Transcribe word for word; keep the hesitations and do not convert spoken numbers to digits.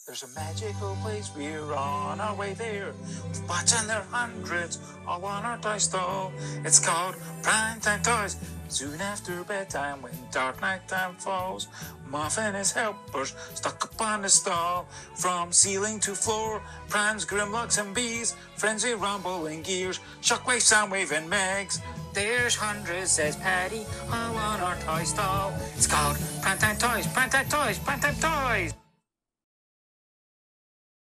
There's a magical place, we're on our way there. With bots and their hundreds, all on our toy stall. It's called Primetime Toys. Soon after bedtime, when dark nighttime falls, Muffin and his helpers stuck upon the stall. From ceiling to floor, Prime's Grimlocks and bees, frenzy rumbling gears, shockwave, soundwave, and megs. There's hundreds, says Patty, all on our toy stall. It's called Primetime Toys, Primetime Toys, Primetime Toys.